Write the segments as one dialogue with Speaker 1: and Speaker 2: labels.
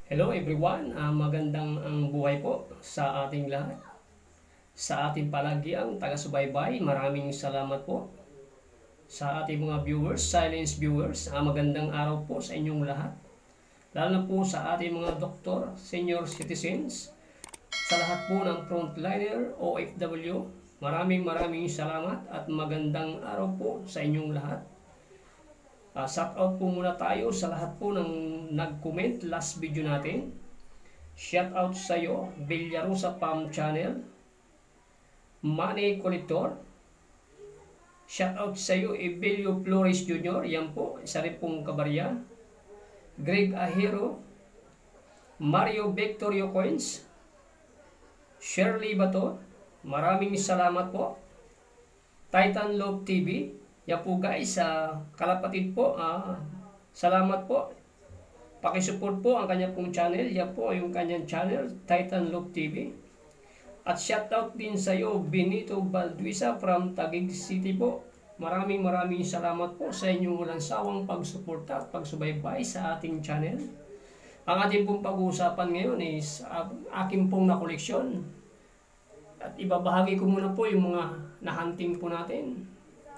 Speaker 1: Hello everyone, magandang ang buhay po sa ating lahat. Sa ating palagiang taga-subaybay, maraming salamat po. Sa ating mga viewers, silence viewers, magandang araw po sa inyong lahat. Lalo na po sa ating mga doktor, senior citizens, sa lahat po ng frontliner, OFW, maraming salamat at magandang araw po sa inyong lahat. Shout out po muna tayo sa lahat po ng nag-comment last video natin. Shout out sa iyo, Villarosa Palm Channel, Money Collector. Shout out sa iyo, Evelio Flores Jr. Yan po, isa rin pong kabarya. Greg Ahero, Mario Victorio Coins, Shirley Bato, maraming salamat po. Titan Love TV. Yan po guys, kalapatid po, salamat po. Pakisupport po ang kanya pong channel. Yan po yung kanyang channel, Titan Love TV. At shoutout din sa iyo, Benito Balduisa from Taguig City po. Maraming salamat po sa inyong walang sawang pagsuporta at pagsubaybay sa ating channel. Ang ating pong pag-uusapan ngayon is aking pong nakoleksyon. At ibabahagi ko muna po yung mga nahunting po natin.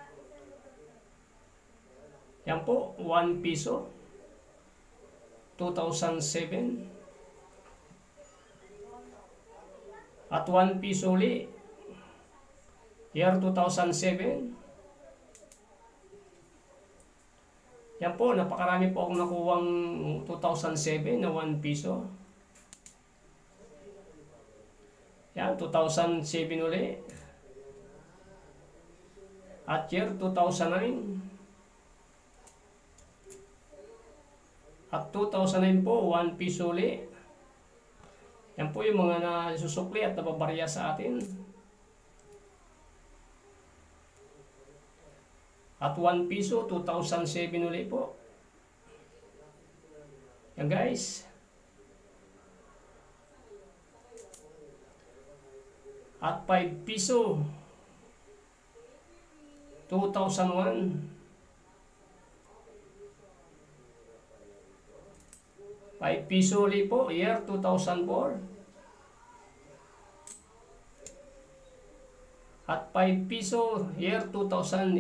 Speaker 1: Yan po, 1 piso, 2007. At 1 piso uli, year 2007. Yan po, napakarami po akong nakuwang 2007 na 1 piso. Yan, 2007 uli. At year 2009. At 2009 po, 1 piso uli. Yan po yung mga nasususukli at nababarya sa atin. At 1 piso, 2007 uli po. Yan guys. At 5 piso, 2001. 5 piso ulit po, year 2004. At 5 piso, year 2011.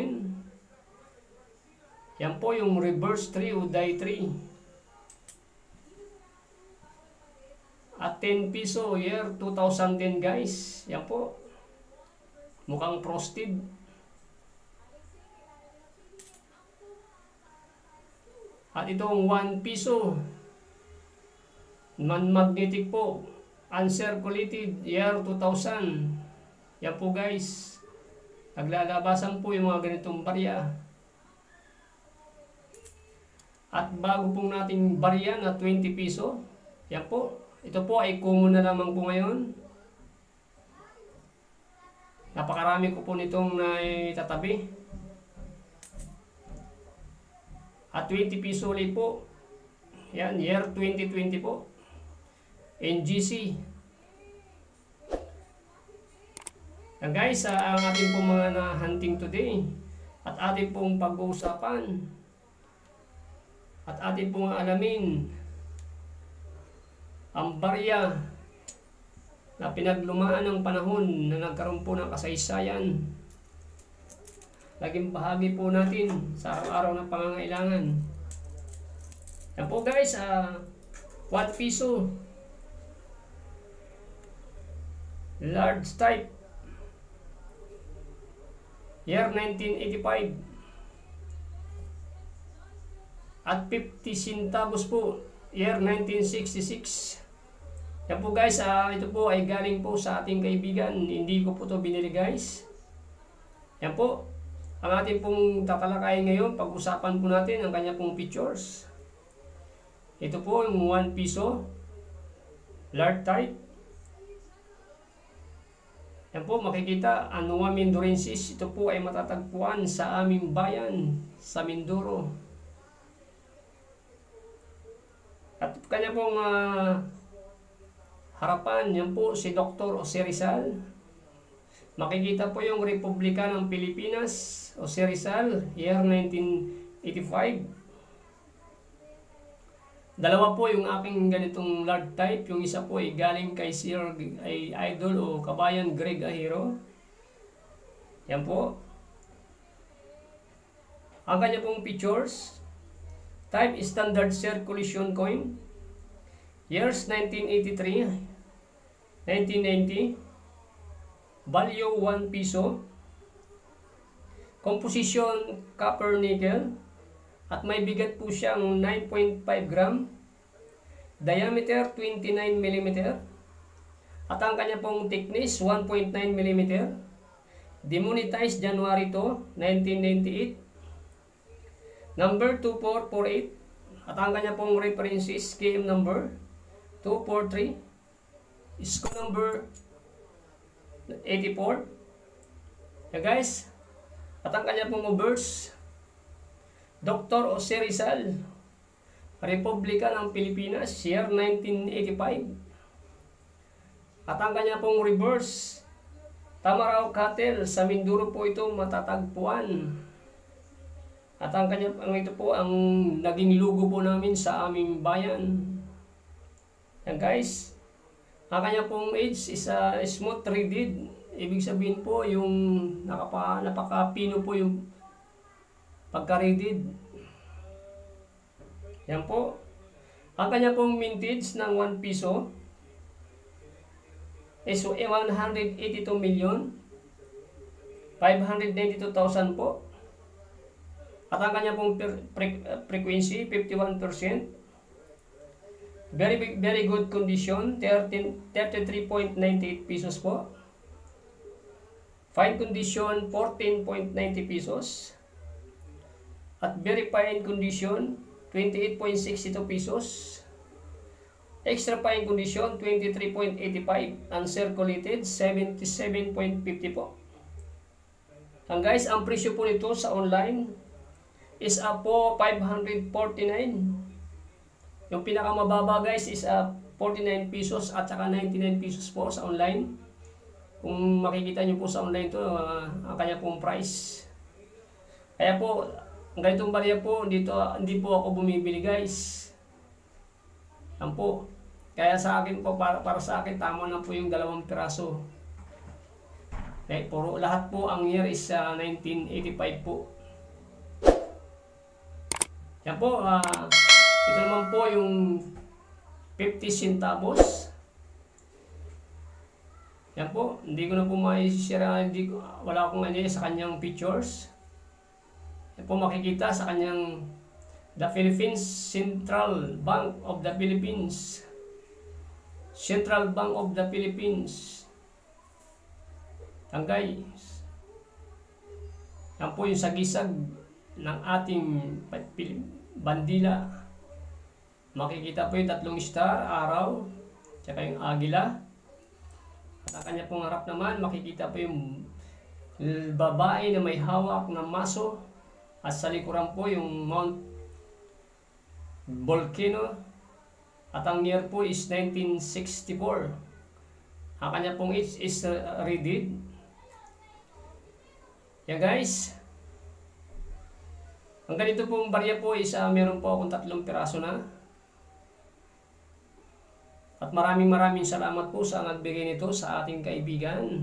Speaker 1: Yan po yung reverse 3 o die 3. At 10 piso, year 2010 guys. Yan po. Mukhang frosted. At itong 1 piso, non-magnetic po, uncirculated, year 2000. Yan po guys, naglalabasan po yung mga ganitong barya. At bago pong nating barya na 20 piso, yan po, ito po ay common na lamang po ngayon. Napakarami ko po nitong naitatabi. At 20 piso ulit po, yan, year 2020 po. NGC. Yan guys, ang ating pong mga na-hunting today at ating pong pag-uusapan at ating pong alamin ang barya na pinaglumaan ng panahon na nagkaroon po ng kasaysayan. Laging bahagi po natin sa araw-araw ng pangangailangan. Yan po guys, 1 piso. Large type, year 1985. At 50 centavos po, year 1966. Yan po guys, ito po ay galing po sa ating kaibigan. Hindi ko po ito binili guys. Yan po, ang ating pong tatalakayin ngayon. Pag-usapan po natin ang kanya pong features. Ito po yung 1 piso, large type. Yan po, makikita, Anua Mindorensis. Ito po ay matatagpuan sa aming bayan, sa Mindoro. At kanya pong harapan, yan po si Dr. Jose Rizal. Makikita po yung Republika ng Pilipinas, Jose Rizal, year 1985. Dalawa po yung aking ganitong large type. Yung isa po ay galing kay Sir ay idol o kabayan Greg Ahiro. Yan po. Ang kanya pong features. Type standard circulation coin. Years 1983, 1990. Value 1 piso. Composition copper nickel. At may bigat po siyang 9.5 gram. Diameter 29 mm. At ang kanya pong thickness 1.9 mm. Demonetized January 2, 1998. Number 2448. At ang kanya pong references KM number 243. SKU number 84. Yeah guys. At ang kanya pong obverse, Dr. Jose Rizal, Republika ng Pilipinas, year 1985. At ang kanya pong reverse, Tamaraw Cattle, sa Mindoro po ito matatagpuan. At ang kanya ito po ang naging logo po namin sa aming bayan. Yan guys. Ang kanya pong age is smooth threaded. Ibig sabihin po yung napaka-pino po yung pagka-readed. Yan po. Ang kanya pong mintage ng 1 piso is 182,592,000 po. At ang kanya pong frequency 51%. Very good condition, 33.98 pesos po. Fine condition, 14.90 pesos. At very fine condition, 28.62 pesos. Extra fine condition, 23.85. Uncirculated, 77.50 po. Ang guys, ang presyo po nito sa online is po 549. Yung pinakamababa guys is 49 pesos at saka 99 pesos po sa online. Kung makikita nyo po sa online to, ang kanya pong price. Kaya po, ang ganitong barya po, dito, hindi po ako bumibili guys. Yan po. Kaya sa akin po, para sa akin, tama na po yung 2 piraso. Okay, puro, lahat po, ang year is 1985 po. Yan po, ito naman po yung 50 centavos. Yan po, hindi ko na po maisisira, wala akong ano sa kanyang pictures. Yan po makikita sa kanyang The Philippines Central Bank of the Philippines. Central Bank of the Philippines. Tanggay. Yan po yung sagisag ng ating bandila. Makikita po yung 3 star, araw, tsaka yung agila. At ang kanya pong harap naman, makikita po yung babae na may hawak na maso. At sa likuran po yung Mount Volcano. At ang year po is 1964. Ang kanya pong age is readed. Yan guys. Ang ganito pong barya po is meron po akong 3 piraso na. At maraming salamat po sa nagbigay nito sa ating kaibigan.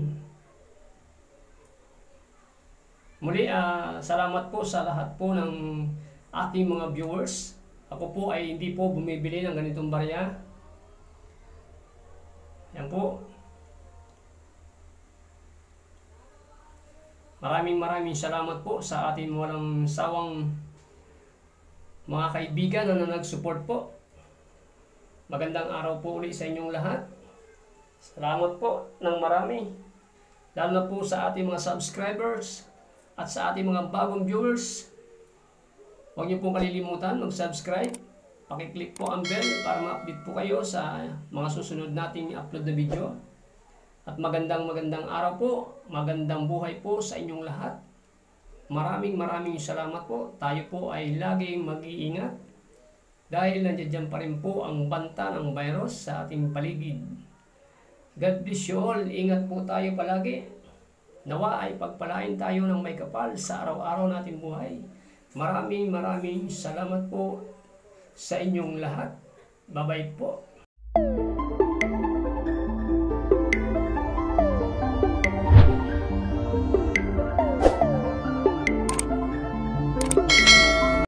Speaker 1: Muli, salamat po sa lahat po ng ating mga viewers. Ako po ay hindi po bumibili ng ganitong barya. Yan po. Maraming salamat po sa ating walang sawang mga kaibigan na nag-support po. Magandang araw po ulit sa inyong lahat. Salamat po ng marami. Lalo na po sa ating mga subscribers at sa ating mga bagong viewers. Huwag niyo pong kalilimutan mag-subscribe. Pakiclick po ang bell para ma-update po kayo sa mga susunod nating upload na video. At magandang araw po. Magandang buhay po sa inyong lahat. Maraming salamat po. Tayo po ay laging mag-iingat. Dahil nandiyan pa rin po ang banta ng virus sa ating paligid. God bless you all. Ingat po tayo palagi. Nawa ay pagpalain tayo ng may kapal sa araw-araw nating buhay. Maraming salamat po sa inyong lahat. Bye-bye po.